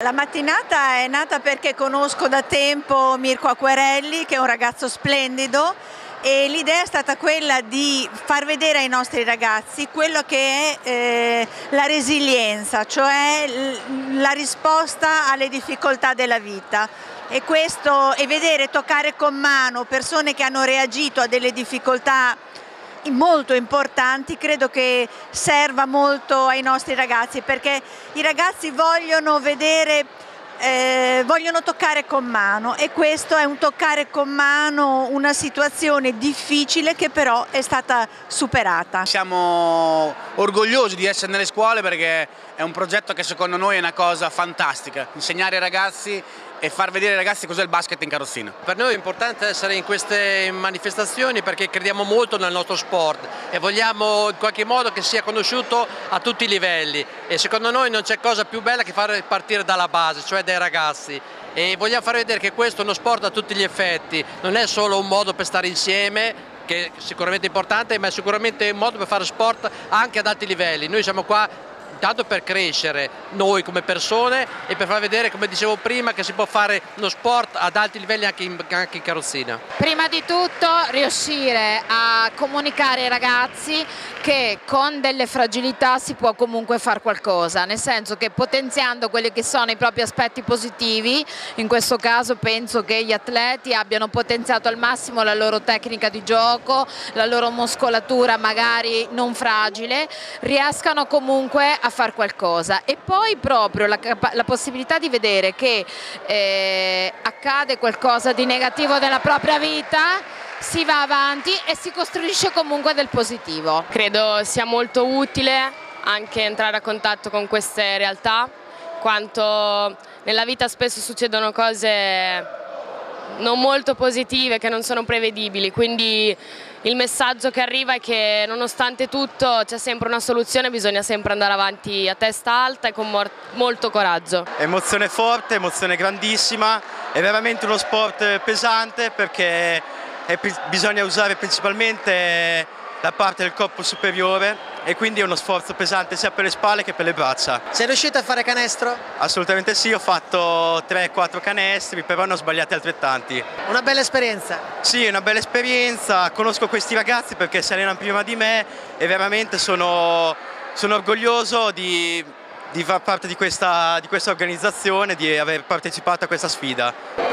La mattinata è nata perché conosco da tempo Mirko Acquerelli, che è un ragazzo splendido, e l'idea è stata quella di far vedere ai nostri ragazzi quello che è la resilienza, cioè la risposta alle difficoltà della vita. E vedere, toccare con mano persone che hanno reagito a delle difficoltà molto importanti, credo che serva molto ai nostri ragazzi, perché i ragazzi vogliono vedere, vogliono toccare con mano, e questo è un toccare con mano una situazione difficile che però è stata superata. Siamo orgogliosi di essere nelle scuole perché è un progetto che secondo noi è una cosa fantastica, insegnare ai ragazzi e far vedere ai ragazzi cos'è il basket in carrozzina. Per noi è importante essere in queste manifestazioni perché crediamo molto nel nostro sport e vogliamo in qualche modo che sia conosciuto a tutti i livelli, e secondo noi non c'è cosa più bella che far partire dalla base, cioè dai ragazzi, e vogliamo far vedere che questo è uno sport a tutti gli effetti, non è solo un modo per stare insieme, che è sicuramente importante, ma è sicuramente un modo per fare sport anche ad alti livelli. Noi siamo qua intanto per crescere noi come persone e per far vedere, come dicevo prima, che si può fare uno sport ad alti livelli anche in carrozzina. Prima di tutto riuscire a comunicare ai ragazzi che con delle fragilità si può comunque fare qualcosa, nel senso che potenziando quelli che sono i propri aspetti positivi, in questo caso penso che gli atleti abbiano potenziato al massimo la loro tecnica di gioco, la loro muscolatura magari non fragile, riescano comunque a fare qualcosa, e poi proprio la possibilità di vedere che accade qualcosa di negativo nella propria vita, si va avanti e si costruisce comunque del positivo. Credo sia molto utile anche entrare a contatto con queste realtà, quanto nella vita spesso succedono cose non molto positive, che non sono prevedibili, quindi il messaggio che arriva è che nonostante tutto c'è sempre una soluzione, bisogna sempre andare avanti a testa alta e con molto coraggio. Emozione forte, emozione grandissima, è veramente uno sport pesante perché bisogna usare principalmente la parte del corpo superiore e quindi è uno sforzo pesante sia per le spalle che per le braccia. Sei riuscito a fare canestro? Assolutamente sì, ho fatto 3-4 canestri, però ne ho sbagliati altrettanti. Una bella esperienza? Sì, è una bella esperienza, conosco questi ragazzi perché si allenano prima di me e veramente sono orgoglioso di far parte di questa organizzazione, di aver partecipato a questa sfida.